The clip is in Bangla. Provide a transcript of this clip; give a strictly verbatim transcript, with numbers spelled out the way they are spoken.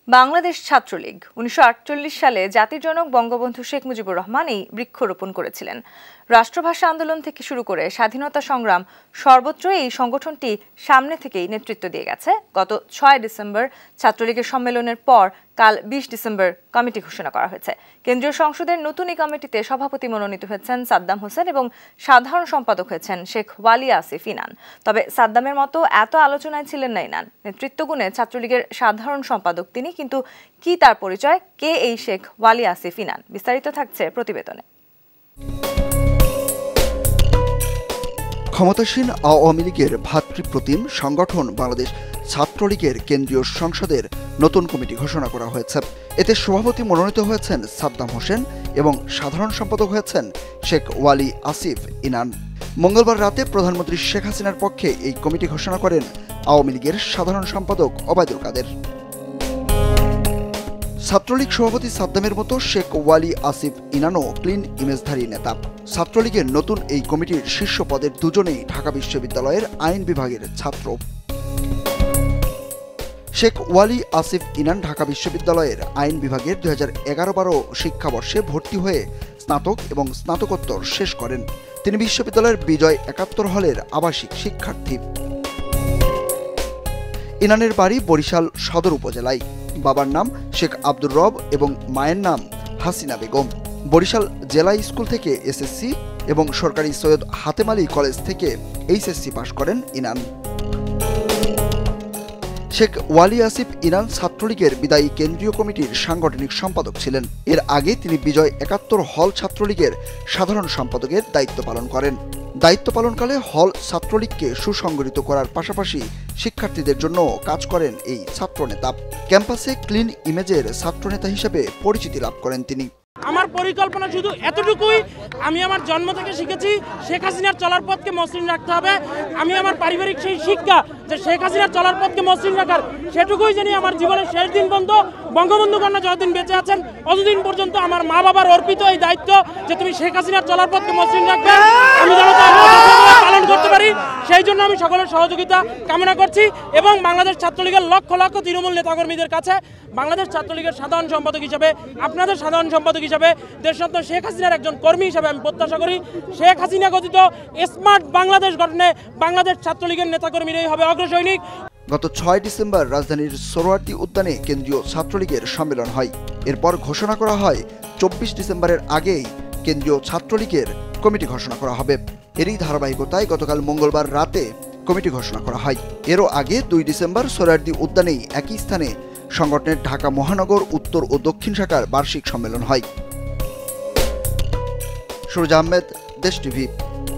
বাংলাদেশ ছাত্রলীগ উনিশশো আটচল্লিশ সালে জাতির জনক বঙ্গবন্ধু শেখ মুজিবুর রহমান এই বৃক্ষরোপণ করেছিলেন। রাষ্ট্রভাষা আন্দোলন থেকে শুরু করে স্বাধীনতা সংগ্রাম সর্বত্র এই সংগঠনটি সামনে থেকেই নেতৃত্ব দিয়ে গেছে। গত ছয় ডিসেম্বর ছাত্রলীগের সম্মেলনের পর কাল বিশ ডিসেম্বর কমিটি ঘোষণা করা হয়েছে। কেন্দ্রীয় সংসদের নতুন এই কমিটিতে সভাপতি মনোনীত হয়েছেন সাদ্দাম হোসেন এবং সাধারণ সম্পাদক হয়েছেন শেখ ওয়ালি আসিফ ইনান। তবে সাদ্দামের মতো এত আলোচনায় ছিলেন না ইনান। নেতৃত্বগুণে ছাত্রলীগের সাধারণ সম্পাদক তিনি, কিন্তু কি তার পরিচয়, কে এই শেখ ওয়ালি আসিফ ইনান? বিস্তারিত থাকছে প্রতিবেদনে। ক্ষমতাসীন আওয়ামী লীগের ভাতৃপ্রতিম সংগঠন বাংলাদেশ ছাত্রলীগের কেন্দ্রীয় সংসদের নতুন কমিটি ঘোষণা করা হয়েছে। এতে সভাপতি মনোনীত হয়েছেন সাদ্দাম হোসেন এবং সাধারণ সম্পাদক হয়েছেন শেখ ওয়ালি আসিফ ইনান। মঙ্গলবার রাতে প্রধানমন্ত্রী শেখ হাসিনার পক্ষে এই কমিটি ঘোষণা করেন আওয়ামী লীগের সাধারণ সম্পাদক ওবায়দুল কাদের। ছাত্রলীগ সভাপতি সাদ্দামের মতো শেখ ওয়ালি আসিফ ইনানও ক্লিন ইমেজধারী নেতা। ছাত্রলীগের নতুন এই কমিটির শীর্ষ পদের দুজনেই ঢাকা বিশ্ববিদ্যালয়ের আইন বিভাগের ছাত্র। শেখ ওয়ালি আসিফ ইনান ঢাকা বিশ্ববিদ্যালয়ের আইন বিভাগের দুই হাজার এগারো বারো শিক্ষাবর্ষে ভর্তি হয়ে স্নাতক এবং স্নাতকোত্তর শেষ করেন। তিনি বিশ্ববিদ্যালয়ের বিজয় একাত্তর হলের আবাসিক শিক্ষার্থী। ইনানের বাড়ি বরিশাল সদর উপজেলায়। বাবার নাম শেখ আব্দুর রব এবং মায়ের নাম হাসিনা বেগম। বরিশাল জেলা স্কুল থেকে এসএসসি এবং সরকারি সৈয়দ হাতেম আলী কলেজ থেকে এইচএসসি পাশ করেন ইনান। শেখ ওয়ালি আসিফ ইনান ছাত্রলীগের বিদায়ী কেন্দ্রীয় কমিটির সাংগঠনিক সম্পাদক ছিলেন। এর আগে তিনি বিজয় একাত্তর হল ছাত্রলীগের সাধারণ সম্পাদকের দায়িত্ব পালন করেন। দায়িত্ব পালনকালে হল ছাত্রলীগকে সুসংগঠিত করার পাশাপাশি শিক্ষার্থীদের জন্য কাজ করেন এই ছাত্রনেতা। ক্যাম্পাসে ক্লিন ইমেজের ছাত্রনেতা হিসেবে পরিচিতি লাভ করেন তিনি। আমার পরিকল্পনা শুধু এতটুকুই, আমি আমার জন্ম থেকে শিখেছি শেখ হাসিনার চলার পথকে মসৃণ রাখতে হবে। আমি আমার পারিবারিক সেই শিক্ষা যে শেখ হাসিনার চলার পথকে মসৃণ রাখার, সেটুকুই জানি আমার জীবনের শেষ দিন পর্যন্ত বঙ্গবন্ধু কন্যা যতদিন বেঁচে আছেন ততদিন পর্যন্ত আমার মা বাবার অর্পিত এই দায়িত্ব যে তুমি শেখ হাসিনার চলার পথকে মসৃণ রাখবে, আমি যেন পালন করতে পারি। সেই জন্য আমি সকলের সহযোগিতা কামনা করছি এবং বাংলাদেশ ছাত্রলীগের লক্ষ লক্ষ তৃণমূল নেতাকর্মীদের কাছে বাংলাদেশ ছাত্রলীগের সাধারণ সম্পাদক হিসেবে, আপনাদের সাধারণ সম্পাদক হিসেবে, দেশরত্ন শেখ হাসিনার একজন কর্মী হিসেবে আমি প্রত্যাশা করি শেখ হাসিনা গঠিত স্মার্ট বাংলাদেশ গঠনে বাংলাদেশ ছাত্রলীগের নেতাকর্মীরাই হবে অগ্রসৈনিক। গত ছয় ডিসেম্বর রাজধানীর সোহরাওয়ার্দী উদ্যানে কেন্দ্রীয় ছাত্রলীগের সম্মেলন হয়। এরপর ঘোষণা করা হয় চব্বিশ ডিসেম্বরের আগেই কেন্দ্রীয় ছাত্রলীগের কমিটি ঘোষণা করা হবে। এরই ধারাবাহিকতায় গতকাল মঙ্গলবার রাতে কমিটি ঘোষণা করা হয়। এরও আগে দুই ডিসেম্বর সোহরাওয়ার্দী উদ্যানেই একই স্থানে সংগঠনের ঢাকা মহানগর উত্তর ও দক্ষিণ শাখার বার্ষিক সম্মেলন হয়। সুরজ আহমেদ, দেশ টিভি।